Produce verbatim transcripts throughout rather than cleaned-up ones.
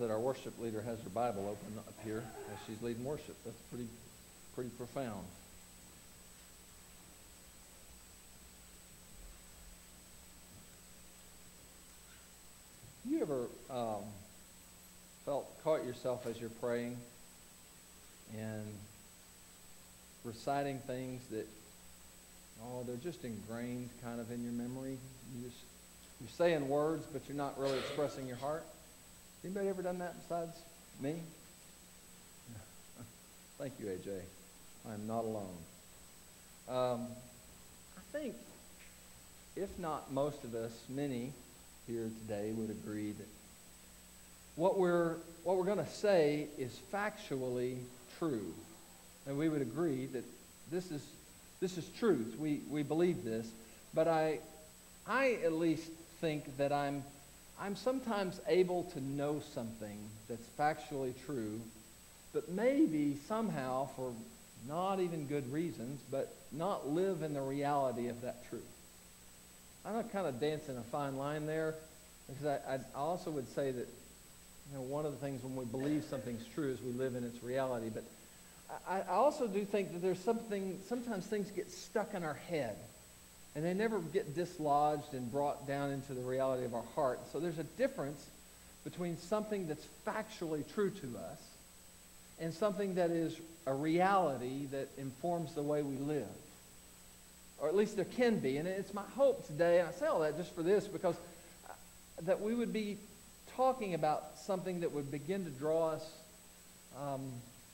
that our worship leader has her Bible open up here as she's leading worship. That's pretty, pretty profound. You ever um, felt, caught yourself as you're praying and reciting things that, oh, they're just ingrained kind of in your memory? You just, you're saying words, but you're not really expressing your heart. Anybody ever done that besides me? Thank you, A J. I'm not alone. Um, I think, if not most of us, many here today would agree that what we're what we're going to say is factually true, and we would agree that this is this is truth. We we believe this, but I I at least think that I'm I'm sometimes able to know something that's factually true, but maybe somehow for not even good reasons, but not live in the reality of that truth. I'm kind of dancing a fine line there, because I, I also would say that, you know, one of the things when we believe something's true is we live in its reality. But I, I also do think that there's something, sometimes things get stuck in our head, and they never get dislodged and brought down into the reality of our heart. So there's a difference between something that's factually true to us and something that is a reality that informs the way we live. Or at least there can be. And it's my hope today, and I say all that just for this, because that we would be talking about something that would begin to draw us um,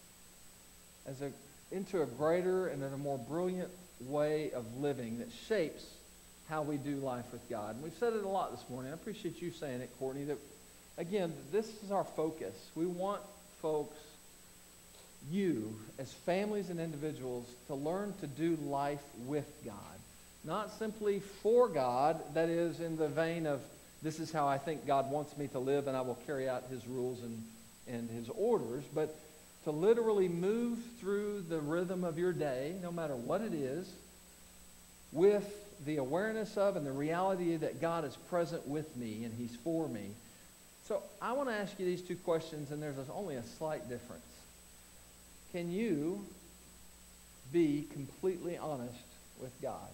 as a, into a greater and in a more brilliant way of living that shapes how we do life with God. And we've said it a lot this morning. I appreciate you saying it, Courtney, that, again, this is our focus. We want folks, you, as families and individuals, to learn to do life with God. Not simply for God, that is in the vein of, this is how I think God wants me to live, and I will carry out his rules and, and his orders, but to literally move through the rhythm of your day, no matter what it is, with the awareness of and the reality that God is present with me and he's for me. So I want to ask you these two questions, and there's only a slight difference. Can you be completely honest with God?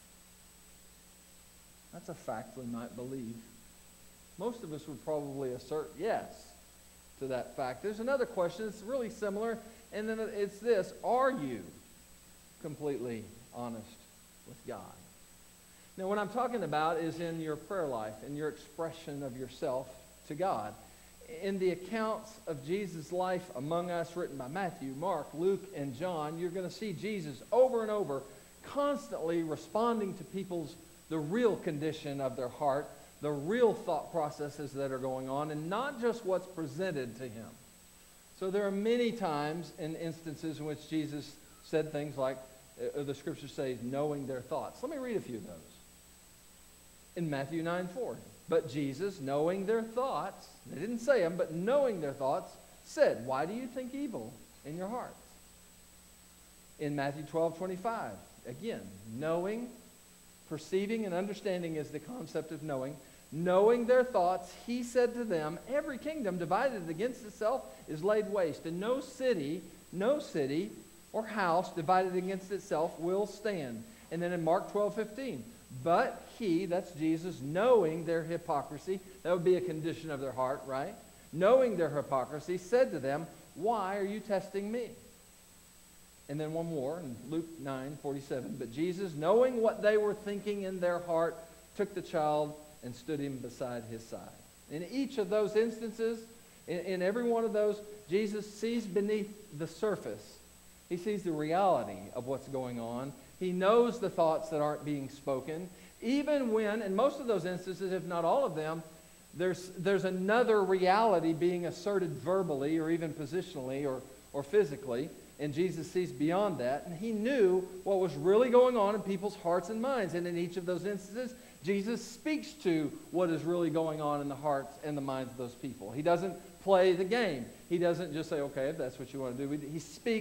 That's a fact we might believe. Most of us would probably assert yes to that fact. There's another question that's really similar, and then it's this: are you completely honest with God? Now, what I'm talking about is in your prayer life, in your expression of yourself to God. In the accounts of Jesus' life among us, written by Matthew, Mark, Luke, and John, you're going to see Jesus over and over constantly responding to people's, the real condition of their heart, the real thought processes that are going on, and not just what's presented to him. So there are many times and instances in which Jesus said things like, uh, the scripture says, knowing their thoughts. Let me read a few of those. In Matthew nine four, but Jesus, knowing their thoughts, they didn't say them, but knowing their thoughts, said, why do you think evil in your hearts? In Matthew twelve twenty-five, again, knowing, perceiving, and understanding is the concept of knowing. Knowing their thoughts, he said to them, every kingdom divided against itself is laid waste, and no city, no city or house divided against itself will stand. And then in Mark twelve fifteen, but he, that's Jesus, knowing their hypocrisy, that would be a condition of their heart, right? Knowing their hypocrisy, said to them, why are you testing me? And then one more, in Luke nine forty-seven, but Jesus, knowing what they were thinking in their heart, took the child and stood him beside his side. In each of those instances, in, in every one of those, Jesus sees beneath the surface. He sees the reality of what's going on. He knows the thoughts that aren't being spoken. Even when, in most of those instances, if not all of them, there's, there's another reality being asserted verbally or even positionally or, or physically. And Jesus sees beyond that. And he knew what was really going on in people's hearts and minds. And in each of those instances, Jesus speaks to what is really going on in the hearts and the minds of those people. He doesn't play the game. He doesn't just say, okay, if that's what you want to do. He speaks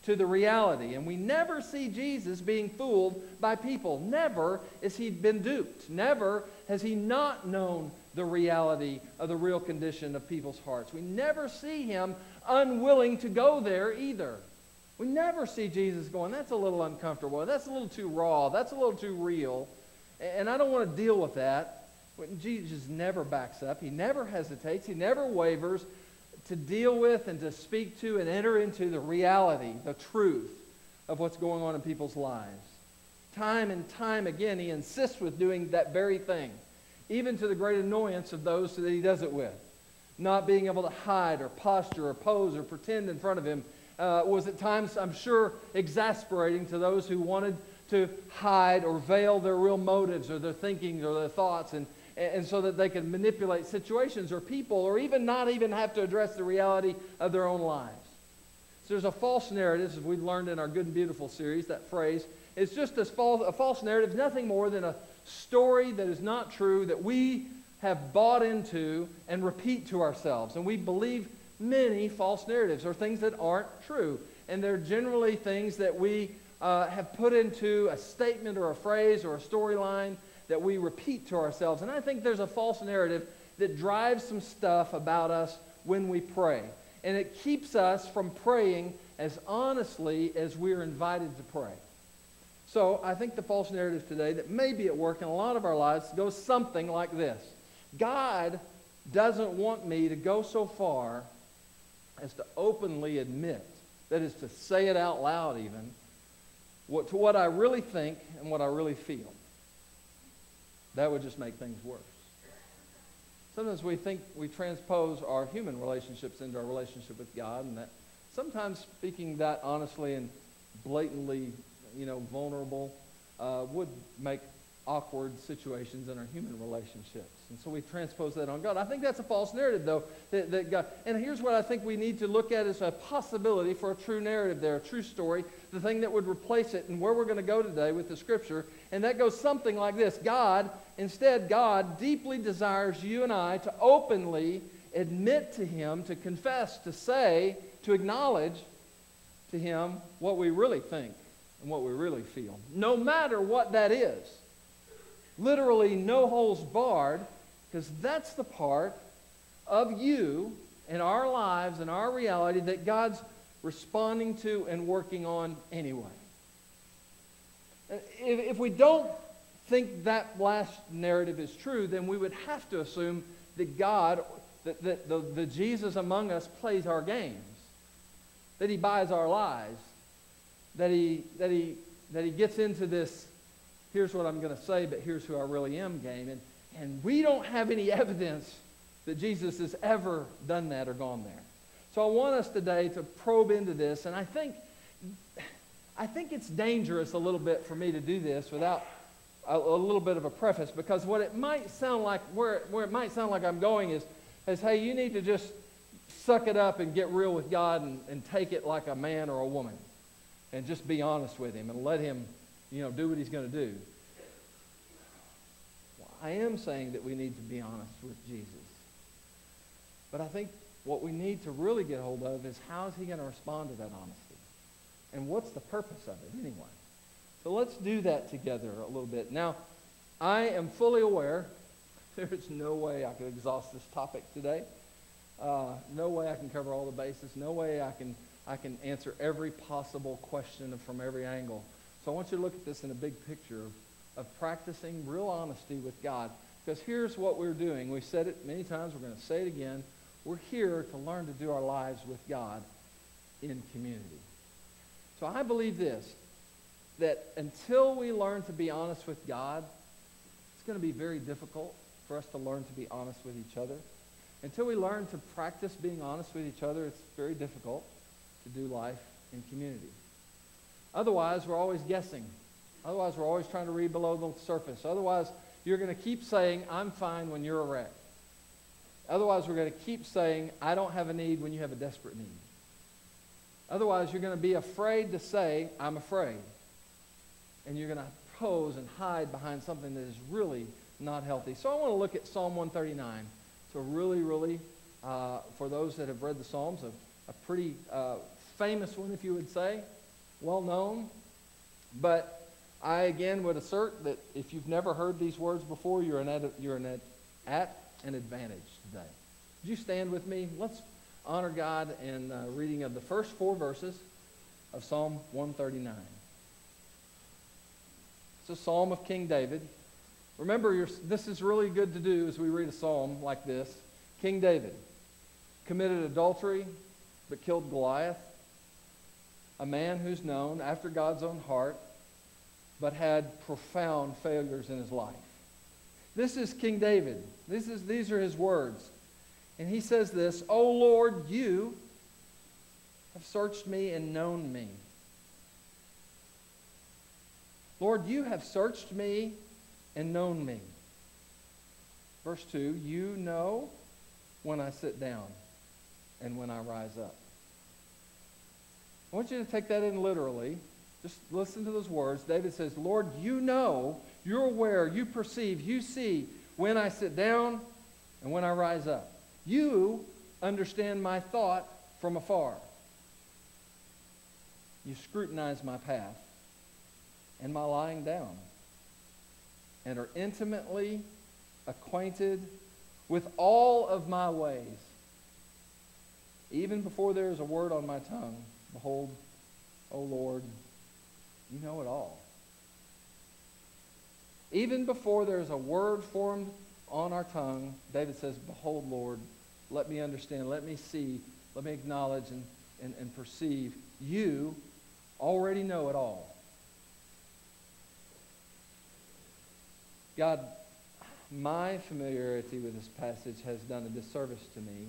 to the reality. And we never see Jesus being fooled by people. Never has he been duped. Never has he not known the reality of the real condition of people's hearts. We never see him unwilling to go there either. We never see Jesus going, that's a little uncomfortable, that's a little too raw, that's a little too real, and I don't want to deal with that. Jesus never backs up. He never hesitates. He never wavers to deal with and to speak to and enter into the reality, the truth of what's going on in people's lives. Time and time again, he insists with doing that very thing, even to the great annoyance of those that he does it with. Not being able to hide or posture or pose or pretend in front of him uh, was at times, I'm sure, exasperating to those who wanted to hide or veil their real motives or their thinking or their thoughts, and, and so that they could manipulate situations or people, or even not even have to address the reality of their own lives. So there's a false narrative, as we learned in our Good and Beautiful series, that phrase. It's just a false, a false narrative, nothing more than a story that is not true, that we have bought into and repeat to ourselves. And we believe many false narratives or things that aren't true. And they're generally things that we uh, have put into a statement or a phrase or a storyline that we repeat to ourselves. And I think there's a false narrative that drives some stuff about us when we pray. And it keeps us from praying as honestly as we're invited to pray. So I think the false narrative today that may be at work in a lot of our lives goes something like this. God doesn't want me to go so far as to openly admit, that is to say it out loud even, what, to what I really think and what I really feel. That would just make things worse. Sometimes we think we transpose our human relationships into our relationship with God, and that sometimes speaking that honestly and blatantly, you know, vulnerable uh, would make awkward situations in our human relationships. And so we transpose that on God. I think that's a false narrative, though, that, that God, and here's what I think we need to look at as a possibility for a true narrative there, a true story, the thing that would replace it, and where we're going to go today with the Scripture. And that goes something like this. God, instead, God deeply desires you and I to openly admit to Him, to confess, to say, to acknowledge to Him what we really think and what we really feel, no matter what that is. Literally no holes barred, because that's the part of you and our lives and our reality that God's responding to and working on anyway. If, if we don't think that last narrative is true, then we would have to assume that God, that, that the, the Jesus among us plays our games, that He buys our lies, that he, that he, that he gets into this, here's what I'm going to say, but here's who I really am game. And, and we don't have any evidence that Jesus has ever done that or gone there. So I want us today to probe into this, and I think, I think it's dangerous a little bit for me to do this without a, a little bit of a preface, because what it might sound like, where, where it might sound like I'm going is, is, hey, you need to just suck it up and get real with God and, and take it like a man or a woman and just be honest with Him and let Him, you know, do what He's going to do. Well, I am saying that we need to be honest with Jesus. But I think what we need to really get hold of is, how is He going to respond to that honesty? And what's the purpose of it anyway? So let's do that together a little bit. Now, I am fully aware there's no way I could exhaust this topic today. Uh, no way I can cover all the bases. No way I can, I can answer every possible question from every angle. So I want you to look at this in a big picture of, of practicing real honesty with God. Because here's what we're doing. We've said it many times. We're going to say it again. We're here to learn to do our lives with God in community. So I believe this, that until we learn to be honest with God, it's going to be very difficult for us to learn to be honest with each other. Until we learn to practice being honest with each other, it's very difficult to do life in community. Otherwise, we're always guessing. Otherwise, we're always trying to read below the surface. Otherwise, you're going to keep saying, I'm fine when you're a wreck. Otherwise, we're going to keep saying, I don't have a need when you have a desperate need. Otherwise, you're going to be afraid to say, I'm afraid. And you're going to pose and hide behind something that is really not healthy. So I want to look at Psalm one thirty-nine. It's a really, really, uh, for those that have read the Psalms, a, a pretty uh, famous one, if you would say. well known, but I again would assert that if you've never heard these words before, you're, an ad, you're an ad, at an advantage today. Would you stand with me? Let's honor God in uh, reading of the first four verses of Psalm one thirty-nine. It's a psalm of King David. Remember, you're, this is really good to do as we read a psalm like this. King David committed adultery but killed Goliath, a man who's known after God's own heart but had profound failures in his life. This is King David. This is, these are his words. And he says this, "O Lord, you have searched me and known me." Lord, you have searched me and known me. Verse two, you know when I sit down and when I rise up. I want you to take that in literally. Just listen to those words. David says, Lord, you know, you're aware, you perceive, you see when I sit down and when I rise up. You understand my thought from afar. You scrutinize my path and my lying down, and are intimately acquainted with all of my ways. Even before there is a word on my tongue, behold, O Lord, you know it all. Even before there is a word formed on our tongue, David says, behold, Lord, let me understand, let me see, let me acknowledge and, and, and perceive. You already know it all. God, my familiarity with this passage has done a disservice to me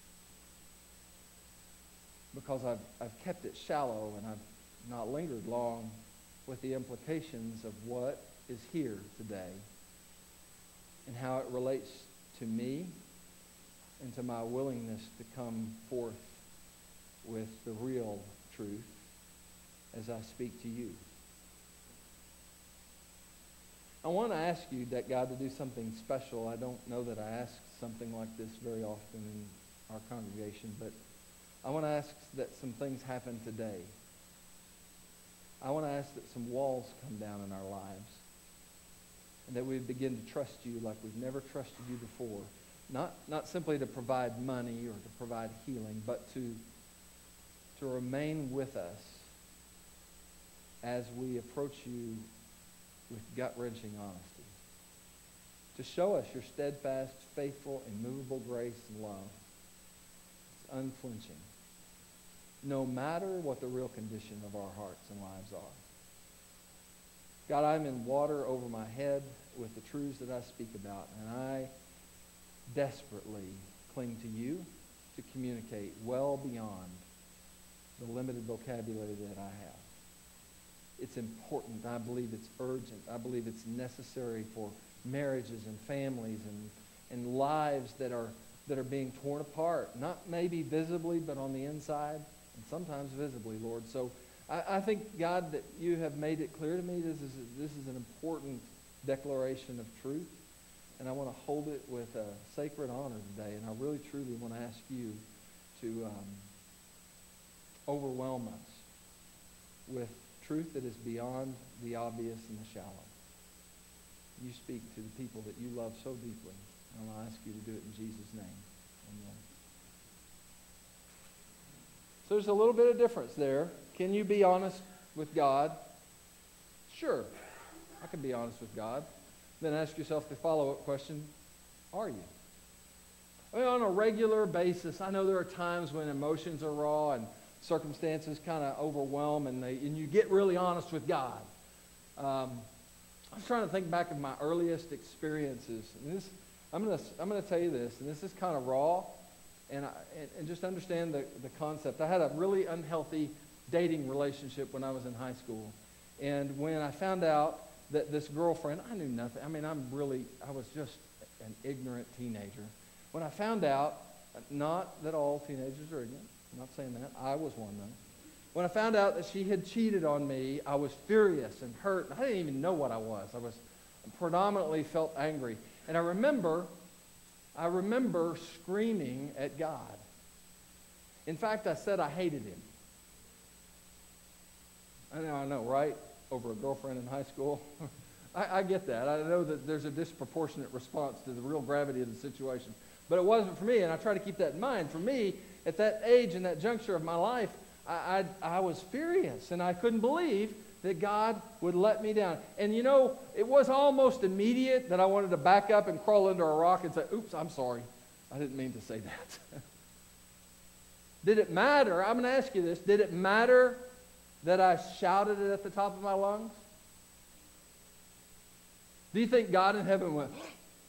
because I've, I've kept it shallow and I've not lingered long with the implications of what is here today and how it relates to me and to my willingness to come forth with the real truth as I speak to you. I want to ask you that God to do something special. I don't know that I ask something like this very often in our congregation, but I want to ask that some things happen today. I want to ask that some walls come down in our lives and that we begin to trust you like we've never trusted you before. Not, not simply to provide money or to provide healing, but to, to remain with us as we approach you with gut-wrenching honesty. To show us your steadfast, faithful, immovable grace and love. It's unflinching. No matter what the real condition of our hearts and lives are. God, I'm in water over my head with the truths that I speak about, and I desperately cling to you to communicate well beyond the limited vocabulary that I have. It's important. I believe it's urgent. I believe it's necessary for marriages and families and, and lives that are, that are being torn apart. Not maybe visibly, but on the inside, and sometimes visibly, Lord. So I, I think, God, that you have made it clear to me this is, this is an important declaration of truth, and I want to hold it with a sacred honor today, and I really, truly want to ask you to um, overwhelm us with truth that is beyond the obvious and the shallow. You speak to the people that you love so deeply. And I'll ask you to do it in Jesus' name. Amen. So there's a little bit of difference there. Can you be honest with God? Sure. I can be honest with God. Then ask yourself the follow-up question, are you? I mean, on a regular basis, I know there are times when emotions are raw and circumstances kind of overwhelm, and, they, and you get really honest with God. Um, I'm trying to think back of my earliest experiences. And this, I'm going to I'm going to tell you this, and this is kind of raw, and, I, and, and just understand the, the concept. I had a really unhealthy dating relationship when I was in high school. And when I found out that this girlfriend, I knew nothing. I mean, I'm really, I was just an ignorant teenager. When I found out, not that all teenagers are ignorant, I'm not saying that. I was one, though. When I found out that she had cheated on me, I was furious and hurt. I didn't even know what I was. I was predominantly felt angry. And I remember, I remember screaming at God. In fact, I said I hated him. I know, I know, right? Over a girlfriend in high school. I, I get that. I know that there's a disproportionate response to the real gravity of the situation. But it wasn't for me, and I try to keep that in mind. For me, at that age and that juncture of my life, I, I, I was furious, and I couldn't believe that God would let me down. And you know, it was almost immediate that I wanted to back up and crawl under a rock and say, oops, I'm sorry. I didn't mean to say that. Did it matter? I'm going to ask you this. Did it matter that I shouted it at the top of my lungs? Do you think God in heaven went,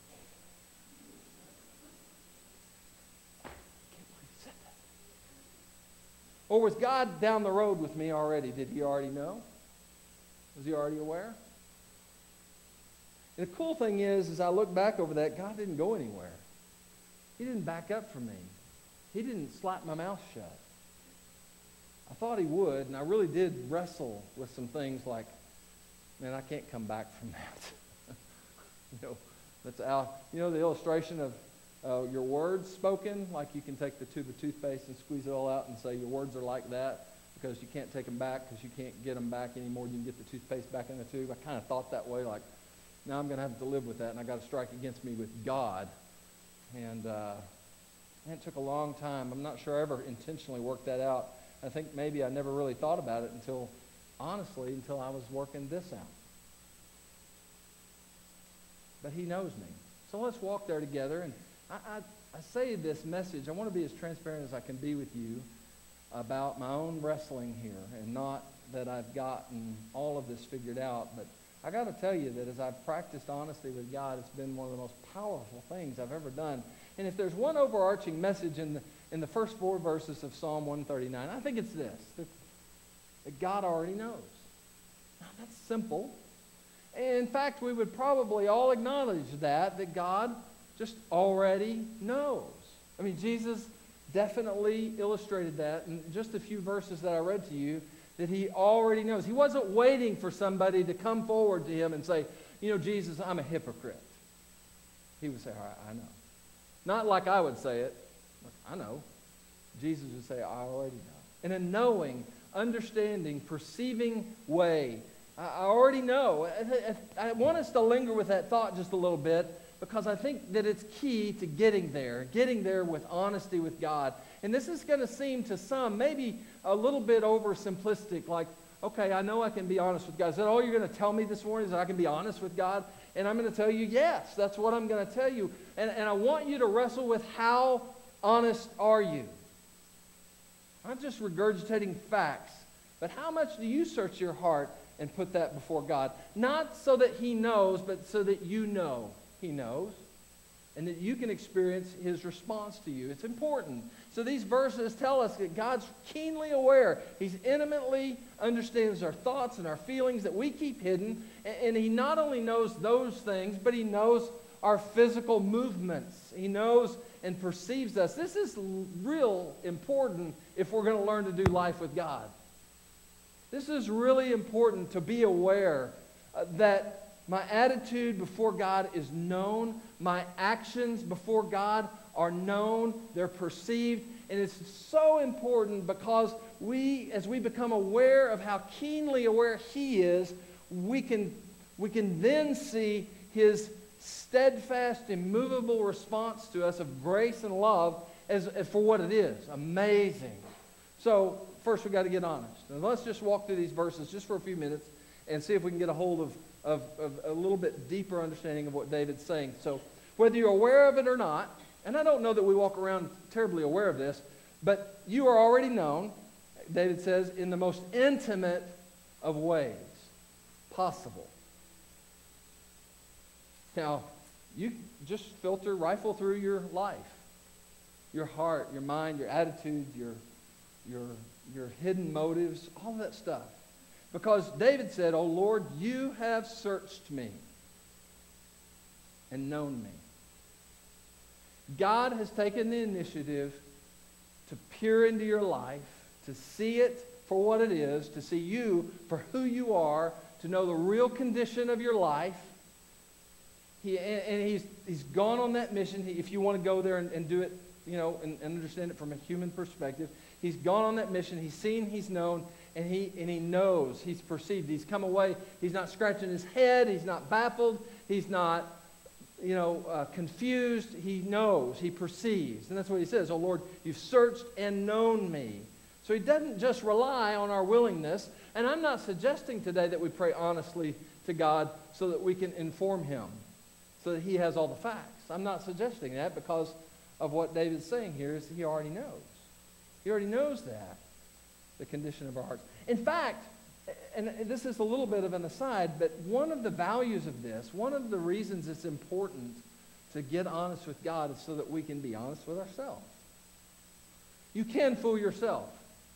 or was God down the road with me already? Did he already know? Was he already aware? And the cool thing is, as I look back over that, God didn't go anywhere. He didn't back up from me. He didn't slap my mouth shut. I thought he would, and I really did wrestle with some things like, man, I can't come back from that. you know, that's out. You know the illustration of uh, your words spoken, like you can take the tube of toothpaste and squeeze it all out and say your words are like that because you can't take them back because you can't get them back anymore. You can get the toothpaste back in the tube. I kind of thought that way, like now I'm going to have to live with that, and I got to strike against me with God. And uh, man, it took a long time. I'm not sure I ever intentionally worked that out. I think maybe I never really thought about it until, honestly, until I was working this out. But he knows me. So let's walk there together. And I, I, I say this message, I want to be as transparent as I can be with you about my own wrestling here, and not that I've gotten all of this figured out, but I got to tell you that as I've practiced honesty with God, it's been one of the most powerful things I've ever done. And if there's one overarching message in the, in the first four verses of Psalm one thirty-nine, I think it's this, that, that God already knows. Now, that's simple. In fact, we would probably all acknowledge that, that God just already knows. I mean, Jesus definitely illustrated that in just a few verses that I read to you, that he already knows. He wasn't waiting for somebody to come forward to him and say, you know, Jesus, I'm a hypocrite. He would say, all right, I know. Not like I would say it. I know. Jesus would say, I already know. In a knowing, understanding, perceiving way. I, I already know. I, I want us to linger with that thought just a little bit, because I think that it's key to getting there, getting there with honesty with God. And this is going to seem to some maybe a little bit oversimplistic, like, okay, I know I can be honest with God. Is that all you're going to tell me this morning, is that I can be honest with God? And I'm going to tell you, yes, that's what I'm going to tell you. And, and I want you to wrestle with, how honest are you? Not just regurgitating facts, but how much do you search your heart and put that before God? Not so that he knows, but so that you know he knows, and that you can experience his response to you. It's important. So these verses tell us that God's keenly aware. He's intimately understands our thoughts and our feelings that we keep hidden. And he not only knows those things, but he knows our physical movements. He knows and perceives us. This is real important if we're going to learn to do life with God. This is really important, to be aware uh, that my attitude before God is known. My actions before God are known. They're perceived. And it's so important because we, as we become aware of how keenly aware he is, we can, we can then see his steadfast, immovable response to us of grace and love as, as for what it is. Amazing. So first we've got to get honest. And let's just walk through these verses just for a few minutes and see if we can get a hold of Of, of a little bit deeper understanding of what David's saying. So whether you're aware of it or not, and I don't know that we walk around terribly aware of this, but you are already known, David says, in the most intimate of ways possible. Now, you just filter, rifle through your life, your heart, your mind, your attitude, your, your, your hidden motives, all of that stuff. Because David said, "O Lord, you have searched me and known me." God has taken the initiative to peer into your life, to see it for what it is, to see you for who you are, to know the real condition of your life. He, and, and he's, he's gone on that mission. He, if you want to go there and, and do it, you know, and, and understand it from a human perspective, he's gone on that mission. He's seen, he's known, and he, and he knows, he's perceived. He's come away, he's not scratching his head, he's not baffled, he's not, you know, uh, confused. He knows, he perceives. And that's what he says, "Oh Lord, you've searched and known me." So he doesn't just rely on our willingness. And I'm not suggesting today that we pray honestly to God so that we can inform him, so that he has all the facts. I'm not suggesting that, because of what David's saying here is he already knows. He already knows that, the condition of our hearts. In fact, and this is a little bit of an aside, but one of the values of this, one of the reasons it's important to get honest with God is so that we can be honest with ourselves. You can fool yourself.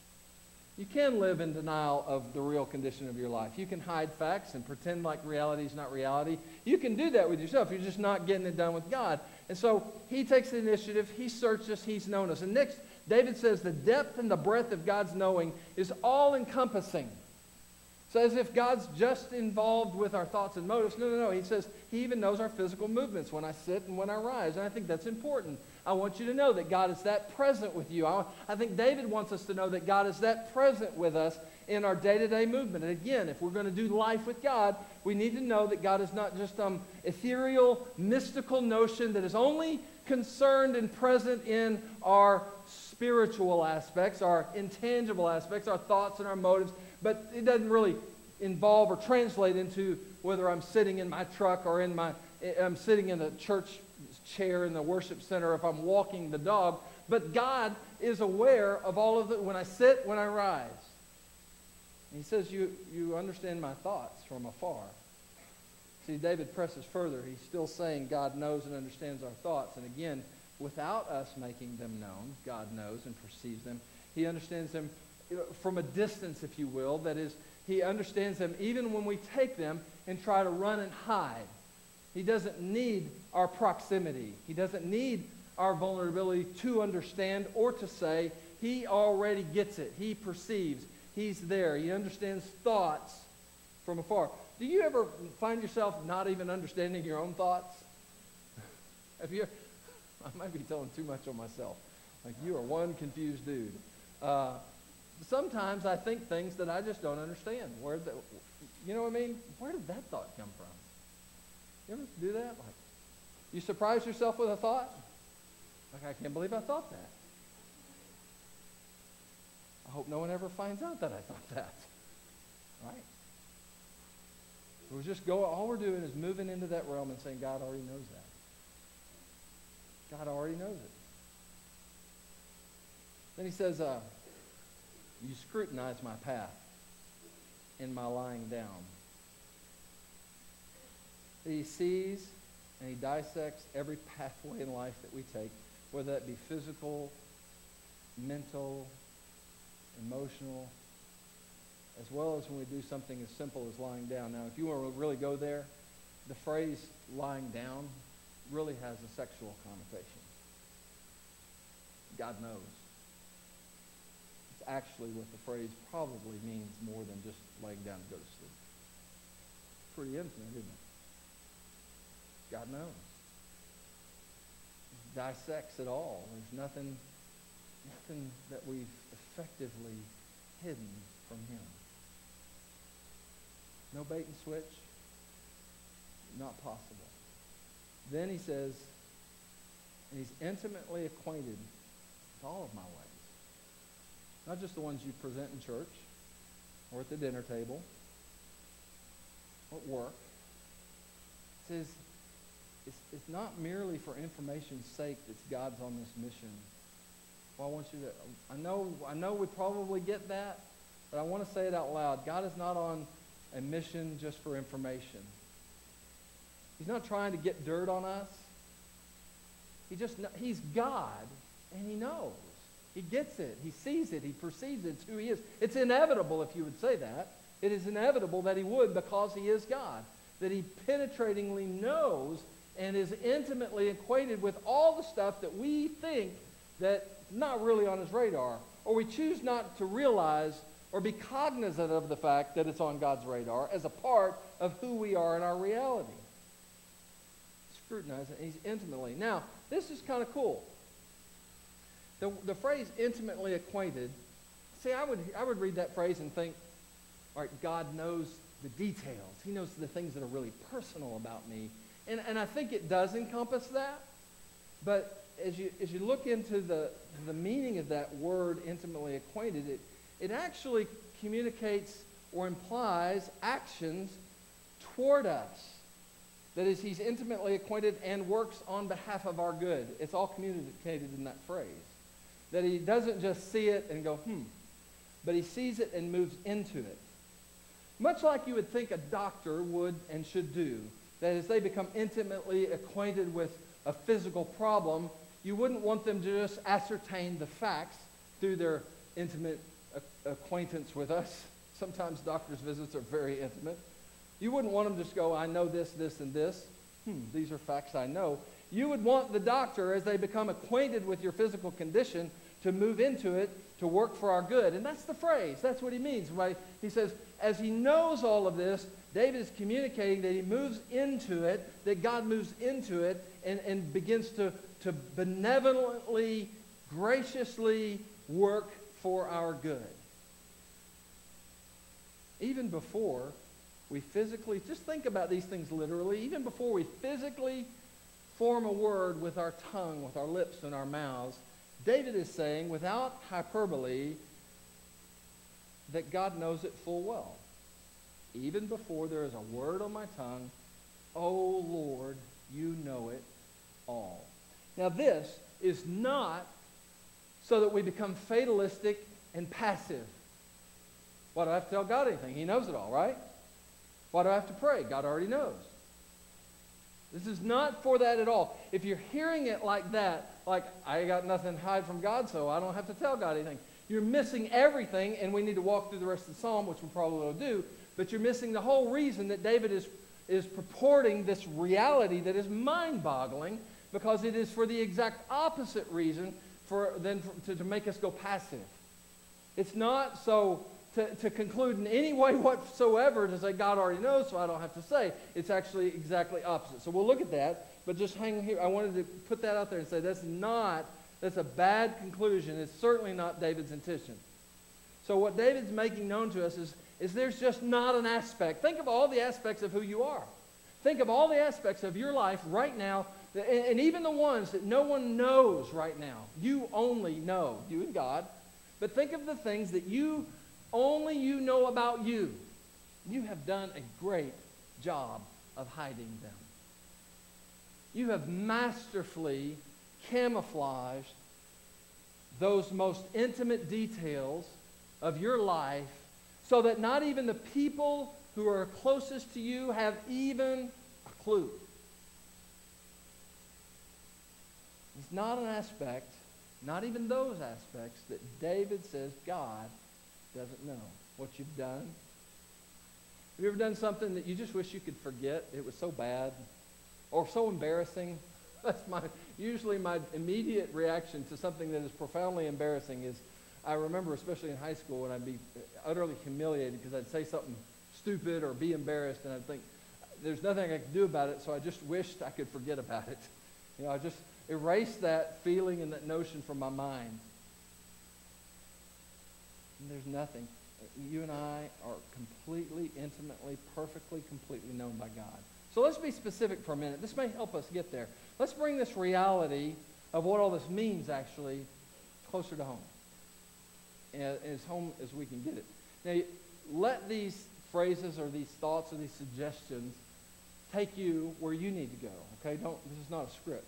You can live in denial of the real condition of your life. You can hide facts and pretend like reality is not reality. You can do that with yourself. You're just not getting it done with God. And so he takes the initiative. He searched us. He's known us. And next, David says the depth and the breadth of God's knowing is all-encompassing. So as if God's just involved with our thoughts and motives. No, no, no. He says he even knows our physical movements, when I sit and when I rise. And I think that's important. I want you to know that God is that present with you. I, I think David wants us to know that God is that present with us in our day-to-day movement. And again, if we're going to do life with God, we need to know that God is not just some ethereal, mystical notion that is only concerned and present in our spiritual aspects, our intangible aspects, our thoughts and our motives, but it doesn't really involve or translate into whether I'm sitting in my truck or in my, I'm sitting in a church chair in the worship center, if I'm walking the dog. But God is aware of all of it when I sit, when I rise. And he says, you, you understand my thoughts from afar. See, David presses further. He's still saying God knows and understands our thoughts. And again, without us making them known, God knows and perceives them. He understands them from a distance, if you will. That is, he understands them even when we take them and try to run and hide. He doesn't need our proximity. He doesn't need our vulnerability to understand or to say. He already gets it. He perceives. He's there. He understands thoughts from afar. Do you ever find yourself not even understanding your own thoughts? Have you? I might be telling too much on myself. Like, you are one confused dude. Uh, sometimes I think things that I just don't understand. Where the, you know what I mean? Where did that thought come from? You ever do that? Like, you surprise yourself with a thought? Like, I can't believe I thought that. I hope no one ever finds out that I thought that. Right? We're just go. All we're doing is moving into that realm and saying, God already knows that. God already knows it. Then he says, uh, you scrutinize my path in my lying down. He sees and he dissects every pathway in life that we take, whether that be physical, mental, emotional, as well as when we do something as simple as lying down. Now, if you want to really go there, the phrase lying down really has a sexual connotation. God knows. It's actually what the phrase probably means more than just laying down to go to sleep. Pretty intimate, isn't it? God knows. He dissects it all. There's nothing, nothing that we've effectively hidden from him. No bait and switch. Not possible. Then he says, and he's intimately acquainted with all of my ways. Not just the ones you present in church or at the dinner table or at work. It says, it's, it's not merely for information's sake that God's on this mission. Well, I want you to, I know, I know we probably get that, but I want to say it out loud. God is not on a mission just for information. He's not trying to get dirt on us. He just, he's God, and he knows. He gets it. He sees it. He perceives it. It's who he is. It's inevitable, if you would say that. It is inevitable that he would, because he is God. That he penetratingly knows and is intimately acquainted with all the stuff that we think that not really on his radar, or we choose not to realize or be cognizant of the fact that it's on God's radar as a part of who we are in our reality. Scrutinize it. He's intimately. Now, this is kind of cool. The, the phrase intimately acquainted see, I would, I would read that phrase and think, all right, God knows the details. He knows the things that are really personal about me. And, and I think it does encompass that. But as you, as you look into the, the meaning of that word, intimately acquainted, it, it actually communicates or implies actions toward us. That is, he's intimately acquainted and works on behalf of our good. It's all communicated in that phrase. That he doesn't just see it and go, hmm, but he sees it and moves into it. Much like you would think a doctor would and should do. That as they become intimately acquainted with a physical problem, you wouldn't want them to just ascertain the facts through their intimate acquaintance with us. Sometimes doctor's visits are very intimate. You wouldn't want them to just go, I know this, this, and this. Hmm, these are facts I know. You would want the doctor, as they become acquainted with your physical condition, to move into it, to work for our good. And that's the phrase. That's what he means. Right? He says, as he knows all of this, David is communicating that he moves into it, that God moves into it, and, and begins to, to benevolently, graciously work for our good. Even before we physically, just think about these things literally, even before we physically form a word with our tongue, with our lips and our mouths, David is saying, without hyperbole, that God knows it full well. Even before there is a word on my tongue, oh Lord, you know it all. Now this is not so that we become fatalistic and passive. Why do I have to tell God anything? He knows it all, right? Why do I have to pray? God already knows. This is not for that at all. If you're hearing it like that, like, I got nothing to hide from God, so I don't have to tell God anything, you're missing everything, and we need to walk through the rest of the psalm, which we probably will do, but you're missing the whole reason that David is, is purporting this reality that is mind-boggling, because it is for the exact opposite reason for, than for, to, to make us go passive. It's not so to, to conclude in any way whatsoever to say God already knows, so I don't have to say. It's actually exactly opposite. So we'll look at that, but just hang here. I wanted to put that out there and say that's not, that's a bad conclusion. It's certainly not David's intention. So what David's making known to us is, is there's just not an aspect. Think of all the aspects of who you are. Think of all the aspects of your life right now, and, and even the ones that no one knows right now. You only know, you and God. But think of the things that you only you know about you. You have done a great job of hiding them. You have masterfully camouflaged those most intimate details of your life so that not even the people who are closest to you have even a clue. It's not an aspect, not even those aspects, that David says God doesn't know. What you've done. Have you ever done something that you just wish you could forget? It was so bad or so embarrassing. That's my usually my immediate reaction to something that is profoundly embarrassing is I remember, especially in high school, when I'd be utterly humiliated because I'd say something stupid or be embarrassed, and I'd think, there's nothing I could do about it, so I just wished I could forget about it. You know, I just erased that feeling and that notion from my mind. And there's nothing. You and I are completely, intimately, perfectly, completely known by God. So let's be specific for a minute. This may help us get there. Let's bring this reality of what all this means, actually, closer to home. As home as we can get it. Now, let these phrases or these thoughts or these suggestions take you where you need to go. Okay? Don't. This is not a script.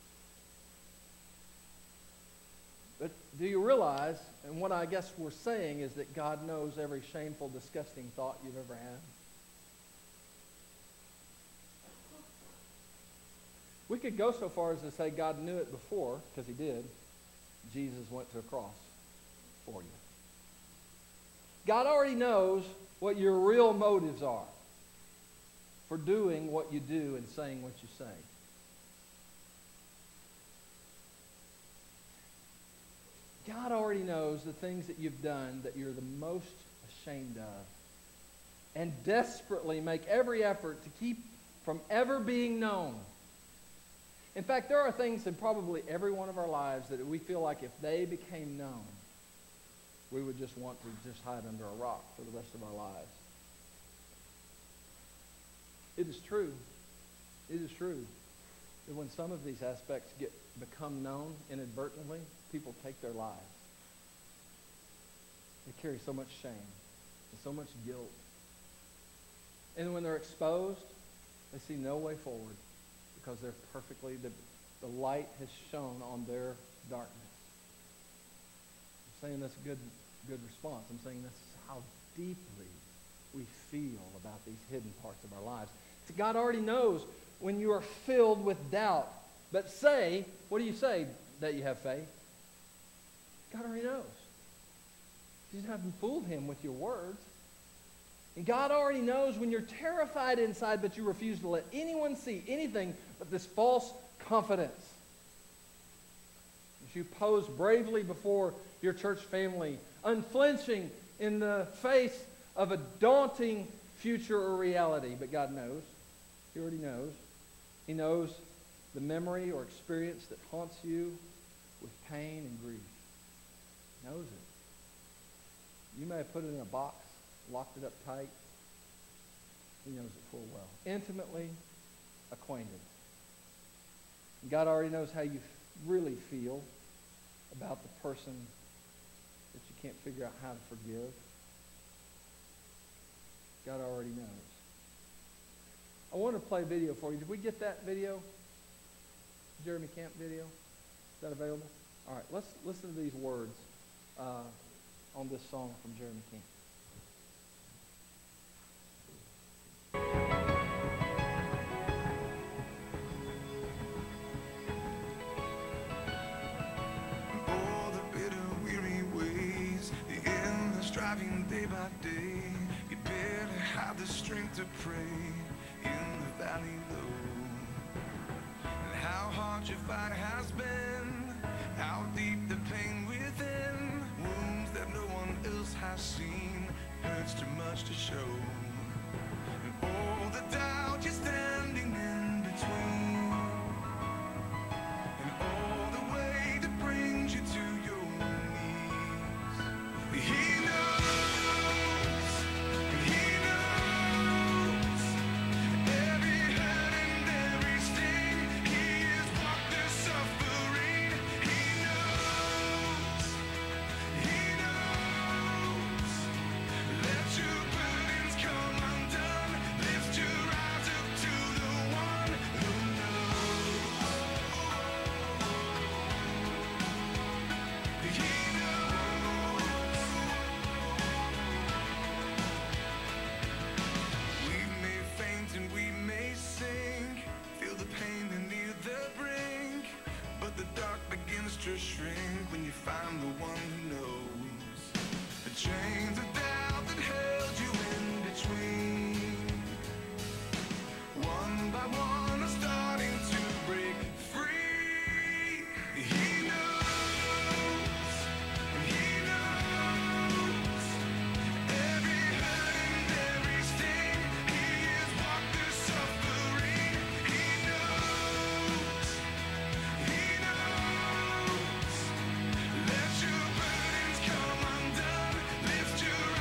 But do you realize, and what I guess we're saying is that God knows every shameful, disgusting thought you've ever had? We could go so far as to say God knew it before, because he did. Jesus went to a cross for you. God already knows what your real motives are for doing what you do and saying what you say. God already knows the things that you've done that you're the most ashamed of, and desperately make every effort to keep from ever being known. In fact, there are things in probably every one of our lives that we feel like if they became known, we would just want to just hide under a rock for the rest of our lives. It is true. It is true that when some of these aspects get become known inadvertently, people take their lives. They carry so much shame and so much guilt. And when they're exposed, they see no way forward because they're perfectly, the, the light has shone on their darkness. I'm saying that's a good, good response. I'm saying that's how deeply we feel about these hidden parts of our lives. So God already knows when you are filled with doubt. But say, what do you say that you have faith? God already knows. You haven't fooled him with your words. And God already knows when you're terrified inside, but you refuse to let anyone see anything but this false confidence. As you pose bravely before your church family, unflinching in the face of a daunting future or reality. But God knows. He already knows. He knows the memory or experience that haunts you with pain and grief. He knows it. You may have put it in a box, locked it up tight. He knows it full well. Intimately acquainted. And God already knows how you really feel about the person that you can't figure out how to forgive. God already knows. I want to play a video for you. Did we get that video? Jeremy Camp video? Is that available? All right, let's listen to these words uh, on this song from Jeremy Camp. All the bitter, weary ways, the endless striving day by day, you barely have the strength to pray in the valley low. And how hard your fight has been, how deep the pain within, wounds that no one else has seen, hurts too much to show. And all the doubt you're standing in between, and all the way that brings you to your knees. He knows, he knows every hurt and every sting. He has walked the suffering. He knows, he knows. Let your burdens come undone. Lift your eyes up to the one who knows. He knows. We may faint and we may sink, feel the pain and near the brink, but the dark begins to shrink when you find the one who knows. The chains of doubt that held you in between, one by one are starting to break free. He knows, and he knows every hurt and every sting. He has walked the suffering. He knows, he knows. Let your burdens come undone. Lift your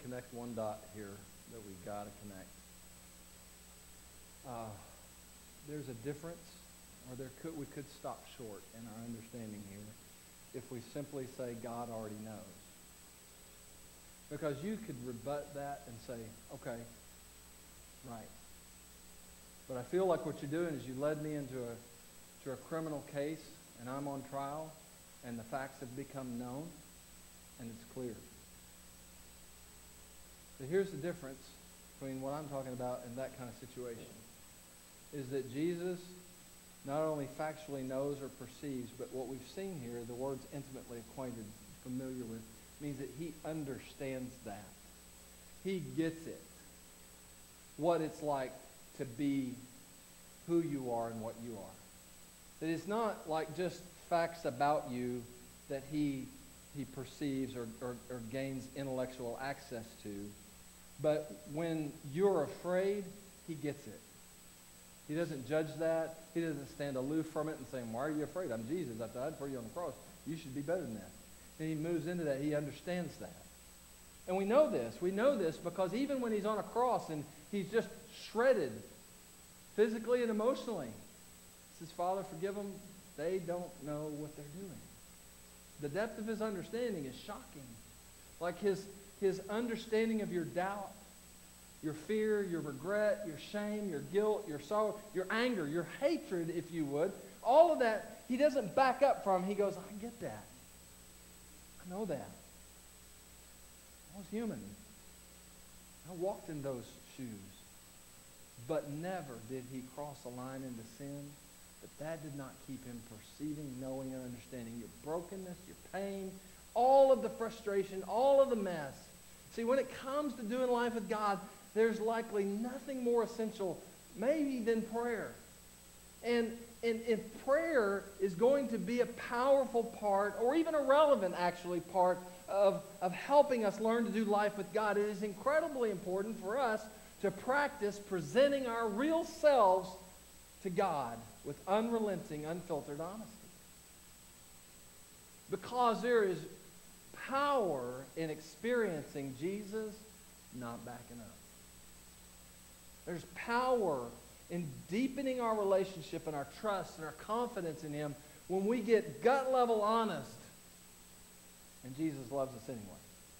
connect one dot here that we got to connect. Uh, there's a difference, or there could we could stop short in our understanding here if we simply say God already knows. Because you could rebut that and say, okay, right. But I feel like what you're doing is you led me into a to a criminal case, and I'm on trial, and the facts have become known, and it's clear. But here's the difference between what I'm talking about and that kind of situation, is that Jesus not only factually knows or perceives, but what we've seen here, the words intimately acquainted, familiar with, means that he understands that. He gets it. What it's like to be who you are and what you are. That it's not like just facts about you that he he perceives or, or, or gains intellectual access to, but when you're afraid, he gets it. He doesn't judge that. He doesn't stand aloof from it and say, why are you afraid? I'm Jesus. I died for you on the cross. You should be better than that. And he moves into that. He understands that. And we know this. We know this because even when he's on a cross and he's just shredded physically and emotionally, he says, Father, forgive them. They don't know what they're doing. The depth of his understanding is shocking. Like his, his understanding of your doubt, your fear, your regret, your shame, your guilt, your sorrow, your anger, your hatred, if you would, all of that, he doesn't back up from. He goes, I get that. I know that. I was human. I walked in those shoes. But never did he cross a line into sin. But that did not keep him perceiving, knowing, and understanding your brokenness, your pain, all of the frustration, all of the mess. See, when it comes to doing life with God, there's likely nothing more essential, maybe, than prayer. And, and if prayer is going to be a powerful part, or even a relevant, actually, part of, of helping us learn to do life with God, it is incredibly important for us to practice presenting our real selves to God with unrelenting, unfiltered honesty. Because there is power in experiencing Jesus not backing up. There's power in deepening our relationship and our trust and our confidence in him when we get gut level honest. And Jesus loves us anyway.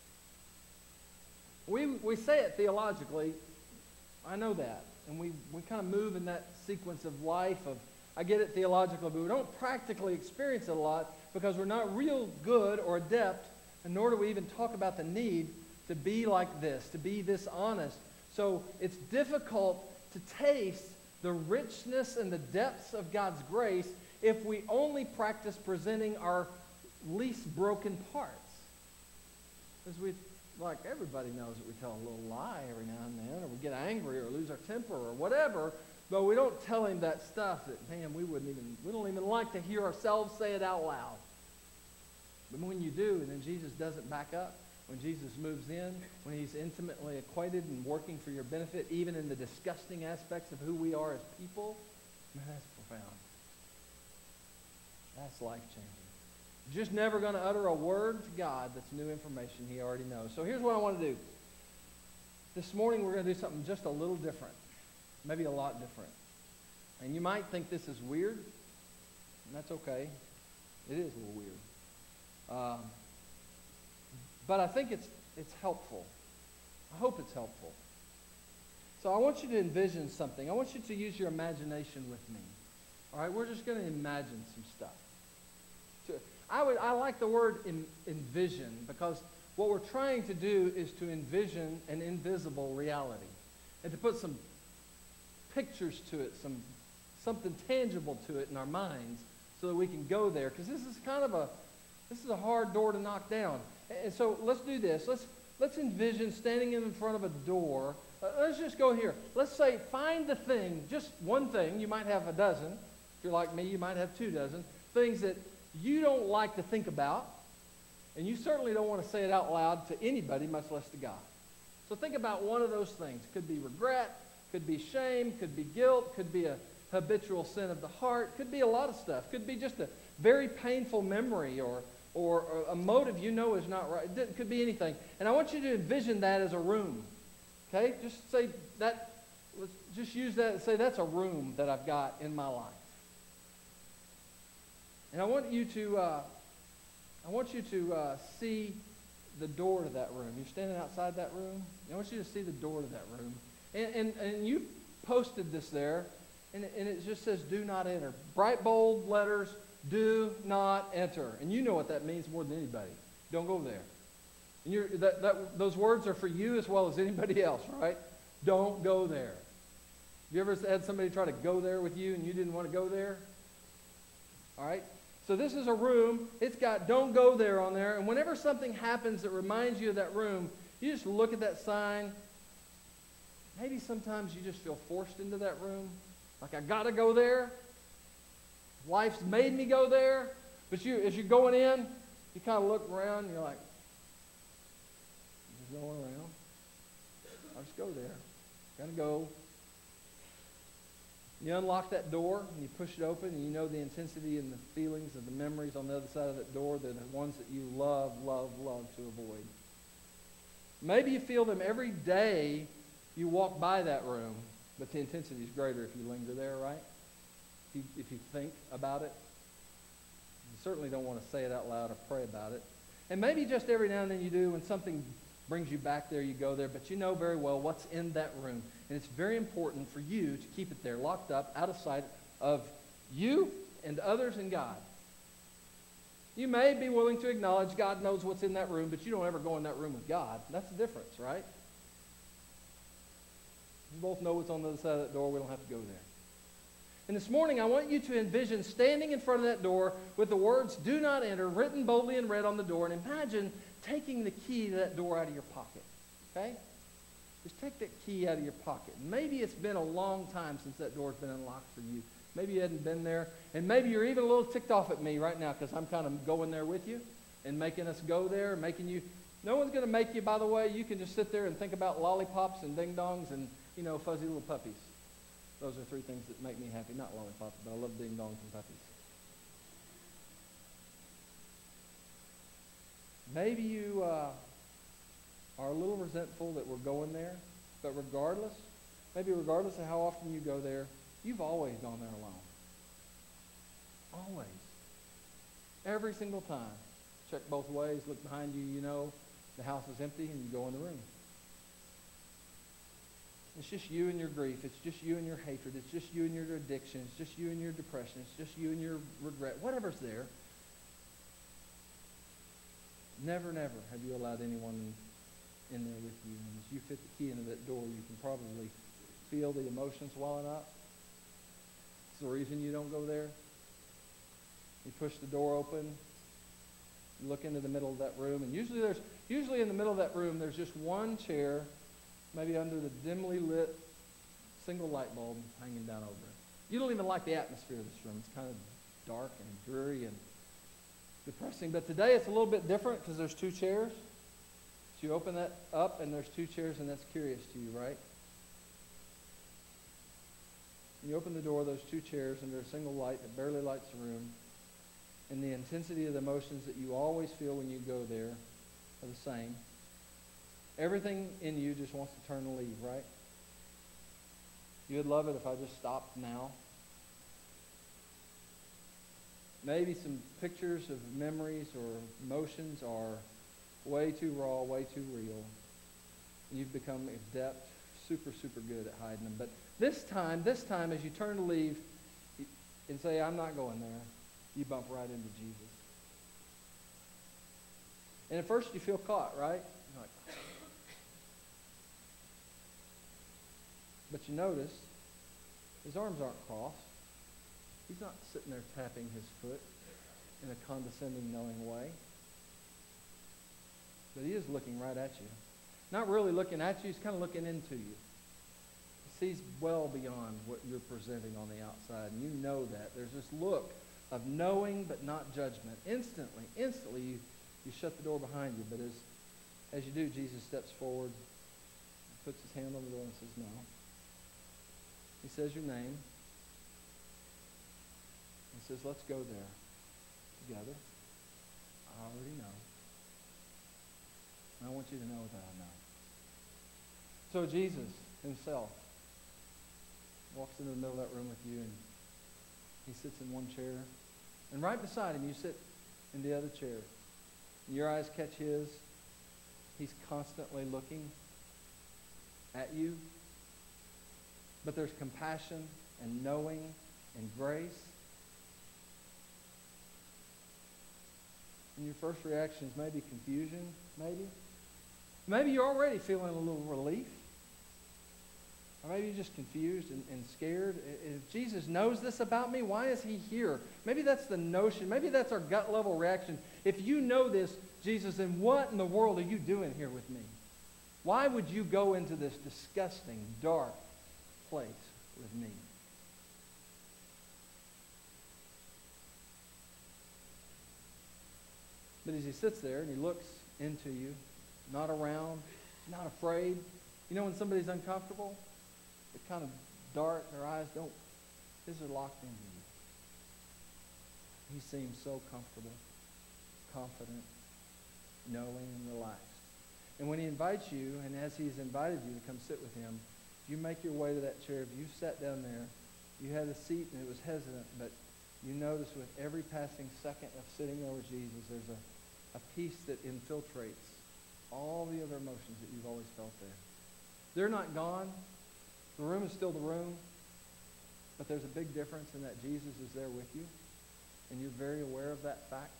We, we say it theologically. I know that. And we, we kind of move in that sequence of life of, I get it theologically, but we don't practically experience it a lot because we're not real good or adept, and nor do we even talk about the need to be like this, to be this honest. So it's difficult to taste the richness and the depths of God's grace if we only practice presenting our least broken parts. Because we, like everybody knows that we tell a little lie every now and then, or we get angry or lose our temper or whatever, but we don't tell him that stuff that, man, we wouldn't even, we don't even like to hear ourselves say it out loud. But when you do, and then Jesus doesn't back up, when Jesus moves in, when he's intimately acquainted and working for your benefit, even in the disgusting aspects of who we are as people, man, that's profound. That's life-changing. You're just never going to utter a word to God that's new information he already knows. So here's what I want to do. This morning we're going to do something just a little different. Maybe a lot different. And you might think this is weird, and that's okay. It is a little weird. Um, but I think it's it's helpful. I hope it's helpful. So I want you to envision something. I want you to use your imagination with me. All right, we're just going to imagine some stuff. So I would I like the word en, envision because what we're trying to do is to envision an invisible reality and to put some pictures to it, some something tangible to it in our minds so that we can go there. Because this is kind of a this is a hard door to knock down. And so let's do this. Let's let's envision standing in front of a door. Uh, let's just go here. Let's say find the thing, just one thing. You might have a dozen. If you're like me, you might have two dozen things that you don't like to think about, and you certainly don't want to say it out loud to anybody, much less to God. So think about one of those things. Could be regret, could be shame, could be guilt, could be a habitual sin of the heart, could be a lot of stuff. Could be just a very painful memory or or, or a motive you know is not right. It could be anything. And I want you to envision that as a room. Okay? Just say that, let's just use that and say that's a room that I've got in my life. And I want you to, uh, I want you to uh, see the door to that room. You're standing outside that room. I want you to see the door to that room. And, and, and you posted this there, and it, and it just says, do not enter. Bright, bold letters, do not enter. And you know what that means more than anybody. Don't go there. And you're, that, that, those words are for you as well as anybody else, right? Don't go there. Have you ever had somebody try to go there with you and you didn't want to go there? All right? So this is a room. It's got don't go there on there. And whenever something happens that reminds you of that room, you just look at that sign. Maybe sometimes you just feel forced into that room. Like, I got to go there. Life's made me go there. But you, as you're going in, you kind of look around and you're like, I'm just going around. I'll just go there. Got to go. You unlock that door, and you push it open, and you know the intensity and the feelings and the memories on the other side of that door. They're the ones that you love, love, love to avoid. Maybe you feel them every day you walk by that room, but the intensity is greater if you linger there, right? If you, if you think about it. You certainly don't want to say it out loud or pray about it. And maybe just every now and then you do, when something brings you back there, you go there, but you know very well what's in that room. And it's very important for you to keep it there, locked up, out of sight of you and others and God. You may be willing to acknowledge God knows what's in that room, but you don't ever go in that room with God. That's the difference, right? We both know what's on the other side of that door. We don't have to go there. And this morning, I want you to envision standing in front of that door with the words, do not enter, written boldly in red on the door, and imagine taking the key to that door out of your pocket, okay? Just take that key out of your pocket. Maybe it's been a long time since that door's been unlocked for you. Maybe you hadn't been there, and maybe you're even a little ticked off at me right now because I'm kind of going there with you and making us go there, making you, no one's going to make you, by the way. You can just sit there and think about lollipops and ding-dongs and, you know, fuzzy little puppies. Those are three things that make me happy. Not lollipops, but I love ding-dongs and puppies. Maybe you uh, are a little resentful that we're going there, but regardless, maybe regardless of how often you go there, you've always gone there alone. Always. Every single time. Check both ways, look behind you, you know the house is empty, and you go in the room. It's just you and your grief. It's just you and your hatred. It's just you and your addiction. It's just you and your depression. It's just you and your regret. Whatever's there. Never, never have you allowed anyone in, in there with you. And as you fit the key into that door, you can probably feel the emotions welling up. It's the reason you don't go there. You push the door open. You look into the middle of that room. And usually there's usually in the middle of that room, there's just one chair, maybe under the dimly lit single light bulb hanging down over it. You don't even like the atmosphere of this room. It's kind of dark and dreary and depressing. But today it's a little bit different because there's two chairs. So you open that up and there's two chairs, and that's curious to you, right? You open the door, those two chairs, and there's a single light that barely lights the room. And the intensity of the emotions that you always feel when you go there are the same. Everything in you just wants to turn and leave, right? You would love it if I just stopped now. Maybe some pictures of memories or emotions are way too raw, way too real. You've become adept, super, super good at hiding them. But this time, this time, as you turn to leave and say, I'm not going there, you bump right into Jesus. And at first you feel caught, right? You're like, but you notice his arms aren't crossed. He's not sitting there tapping his foot in a condescending, knowing way. But he is looking right at you. Not really looking at you, he's kind of looking into you. He sees well beyond what you're presenting on the outside, and you know that. There's this look of knowing but not judgment. Instantly, instantly you, you shut the door behind you, but as, as you do, Jesus steps forward, puts his hand on the door and says, no. He says your name. He says, let's go there together. I already know. And I want you to know that I know. So Jesus himself walks into the middle of that room with you, and he sits in one chair. And right beside him, you sit in the other chair. Your eyes catch his. He's constantly looking at you. But there's compassion and knowing and grace. And your first reaction is maybe confusion, maybe. Maybe you're already feeling a little relief. Or maybe you're just confused and, and scared. If Jesus knows this about me, why is he here? Maybe that's the notion. Maybe that's our gut level reaction. If you know this, Jesus, then what in the world are you doing here with me? Why would you go into this disgusting, dark place with me? But as he sits there and he looks into you, not around, not afraid. You know when somebody's uncomfortable? They're kind of dark, their eyes don't, his are locked into you. He seems so comfortable, confident, knowing, and relaxed. And when he invites you, and as he's invited you to come sit with him, if you make your way to that chair, if you sat down there, you had a seat and it was hesitant, but you notice with every passing second of sitting there with Jesus, there's a, a peace that infiltrates all the other emotions that you've always felt there. They're not gone. The room is still the room, but there's a big difference in that Jesus is there with you, and you're very aware of that fact.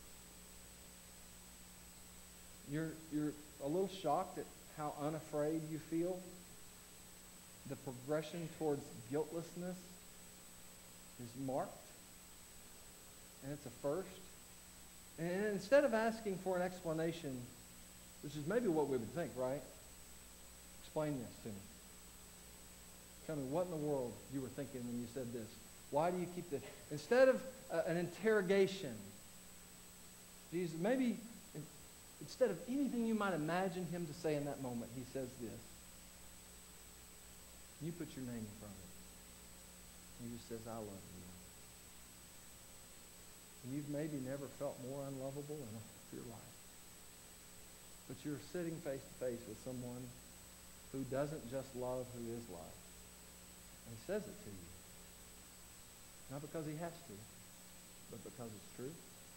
You're, you're a little shocked at how unafraid you feel. The progression towards guiltlessness is marked, and it's a first. And instead of asking for an explanation, which is maybe what we would think, right? Explain this to me. Tell me what in the world you were thinking when you said this. Why do you keep this? Instead of uh, an interrogation, Jesus, maybe instead of anything you might imagine him to say in that moment, he says this. You put your name in front of it. He just says, I love you. And you've maybe never felt more unlovable in your life. But you're sitting face to face with someone who doesn't just love, who is love. And he says it to you. Not because he has to, but because it's true.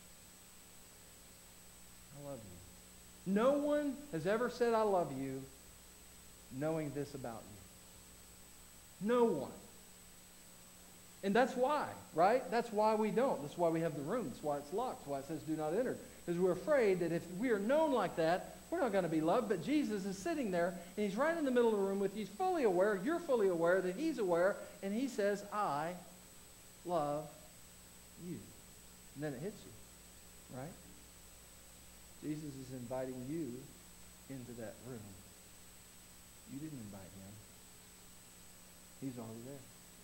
I love you. No one has ever said, I love you, knowing this about you. No one. And that's why, right? That's why we don't. That's why we have the room. That's why it's locked. That's why it says do not enter. Because we're afraid that if we are known like that, we're not going to be loved. But Jesus is sitting there, and he's right in the middle of the room with you. He's fully aware. You're fully aware that he's aware. And he says, I love you. And then it hits you, right? Jesus is inviting you into that room. You didn't invite him. He's already there.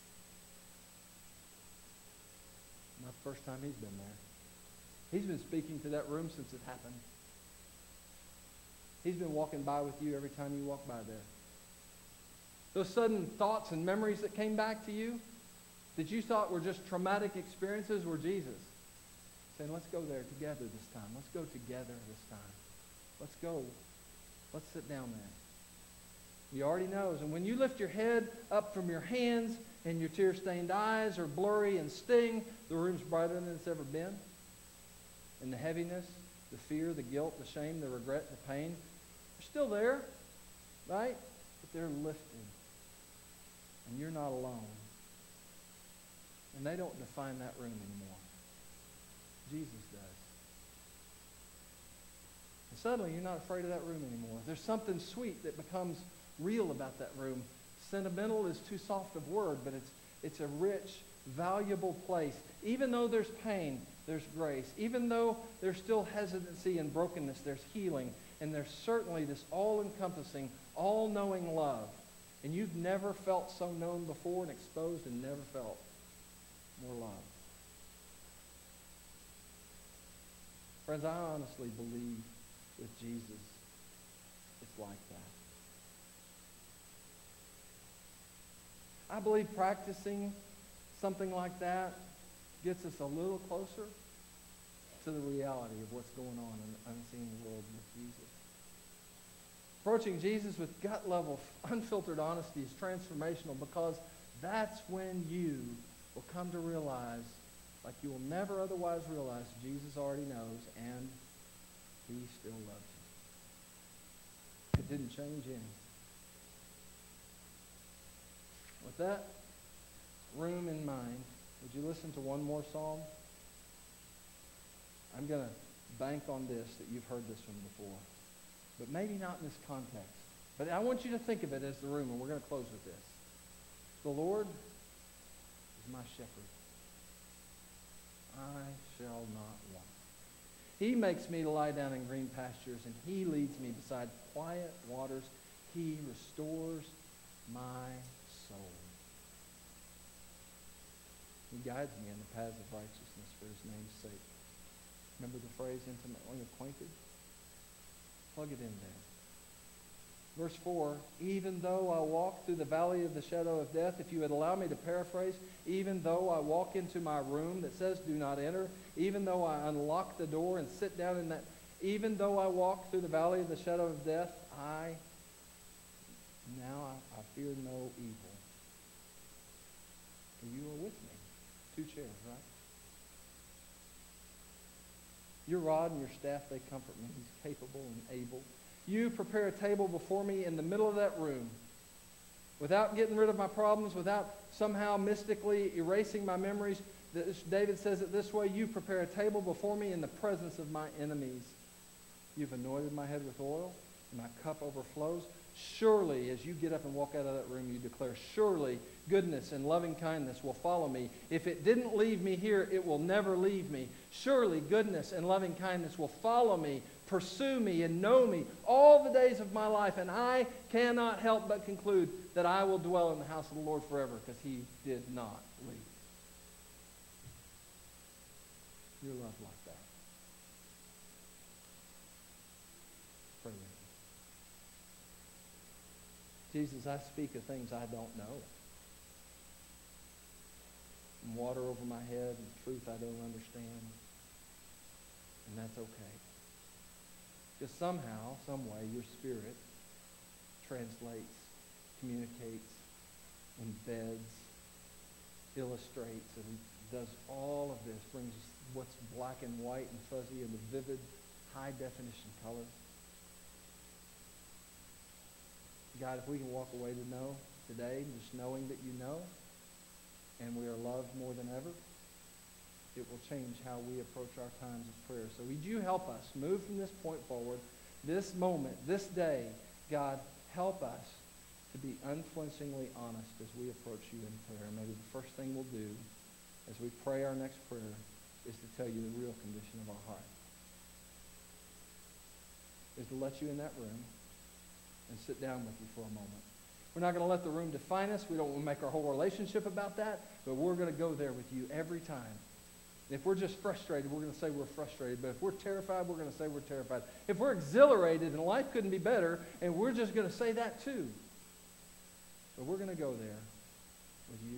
Not the first time he's been there. He's been speaking to that room since it happened. He's been walking by with you every time you walk by there. Those sudden thoughts and memories that came back to you that you thought were just traumatic experiences were Jesus saying, let's go there together this time. Let's go together this time. Let's go. Let's sit down there. He already knows. And when you lift your head up from your hands and your tear-stained eyes are blurry and sting, the room's brighter than it's ever been. And the heaviness, the fear, the guilt, the shame, the regret, the pain, they're still there, right? But they're lifted. And you're not alone. And they don't define that room anymore. Jesus does. And suddenly you're not afraid of that room anymore. There's something sweet that becomes real about that room. Sentimental is too soft of word, but it's it's a rich, valuable place. Even though there's pain, there's grace. Even though there's still hesitancy and brokenness, there's healing. And there's certainly this all-encompassing, all-knowing love. And you've never felt so known before and exposed and never felt more love. Friends, I honestly believe with Jesus, it's like that. I believe practicing something like that gets us a little closer, to the reality of what's going on in the unseen world with Jesus. Approaching Jesus with gut-level, unfiltered honesty is transformational, because that's when you will come to realize, like you will never otherwise realize, Jesus already knows, and he still loves you. It didn't change any. With that room in mind, would you listen to one more psalm? I'm going to bank on this, that you've heard this one before, but maybe not in this context. But I want you to think of it as the room, and we're going to close with this. The Lord is my shepherd. I shall not want. He makes me to lie down in green pastures, and he leads me beside quiet waters. He restores my soul. He guides me in the paths of righteousness for his name's sake. Remember the phrase, intimately acquainted? Plug it in there. Verse four, even though I walk through the valley of the shadow of death, if you would allow me to paraphrase, even though I walk into my room that says do not enter, even though I unlock the door and sit down in that, even though I walk through the valley of the shadow of death, I, now I, I fear no evil. For you are with me. Two chairs, right? Your rod and your staff, they comfort me. He's capable and able. You prepare a table before me in the middle of that room. Without getting rid of my problems, without somehow mystically erasing my memories, David says it this way, you prepare a table before me in the presence of my enemies. You've anointed my head with oil, and my cup overflows. Surely, as you get up and walk out of that room, you declare, surely goodness and loving kindness will follow me. If it didn't leave me here, it will never leave me. Surely goodness and loving kindness will follow me, pursue me, and know me all the days of my life. And I cannot help but conclude that I will dwell in the house of the Lord forever, because he did not leave. You're loved like that. Pray with me. Jesus, I speak of things I don't know. And water over my head and truth I don't understand. And that's okay. Because somehow, some way, your Spirit translates, communicates, embeds, illustrates, and does all of this, brings what's black and white and fuzzy into vivid, high-definition color. God, if we can walk away to know today, just knowing that you know, and we are loved more than ever, it will change how we approach our times of prayer. So would you help us move from this point forward, this moment, this day, God, help us to be unflinchingly honest as we approach you in prayer. Maybe the first thing we'll do as we pray our next prayer is to tell you the real condition of our heart. Is to let you in that room and sit down with you for a moment. We're not going to let the room define us. We don't want to make our whole relationship about that, but we're going to go there with you every time. If we're just frustrated, we're going to say we're frustrated. But if we're terrified, we're going to say we're terrified. If we're exhilarated and life couldn't be better, and we're just going to say that too. But we're going to go there with you.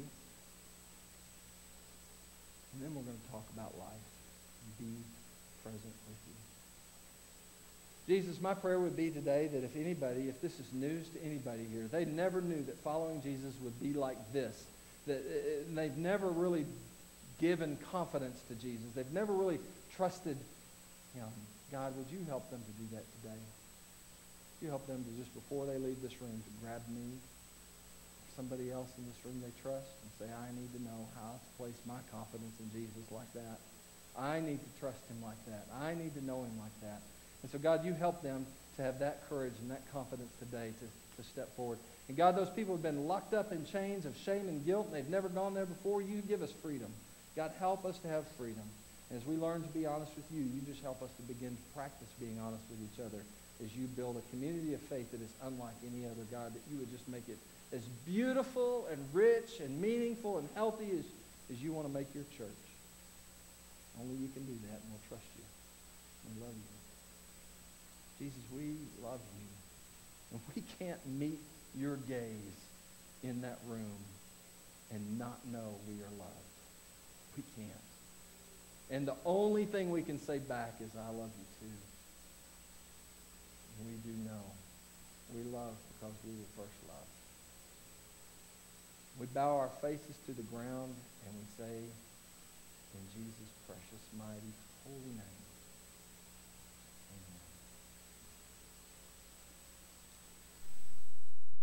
And then we're going to talk about life and be present with you. Jesus, my prayer would be today that if anybody, if this is news to anybody here, they never knew that following Jesus would be like this. That uh, they've never really given confidence to Jesus. They've never really trusted him. God, would you help them to do that today? Would you help them to, just before they leave this room, to grab me, or somebody else in this room they trust, and say, I need to know how to place my confidence in Jesus like that. I need to trust him like that. I need to know him like that. And so, God, you help them to have that courage and that confidence today to, to step forward. And God, those people have been locked up in chains of shame and guilt, and they've never gone there before. You give us freedom. God, help us to have freedom. And as we learn to be honest with you, you just help us to begin to practice being honest with each other as you build a community of faith that is unlike any other, God, that you would just make it as beautiful and rich and meaningful and healthy as, as you want to make your church. Only you can do that, and we'll trust you. We love you. Jesus, we love you. And we can't meet your gaze in that room and not know we are loved. We can't. And the only thing we can say back is, I love you too. And we do know we love because we were first loved. We bow our faces to the ground and we say, in Jesus' precious, mighty, holy name,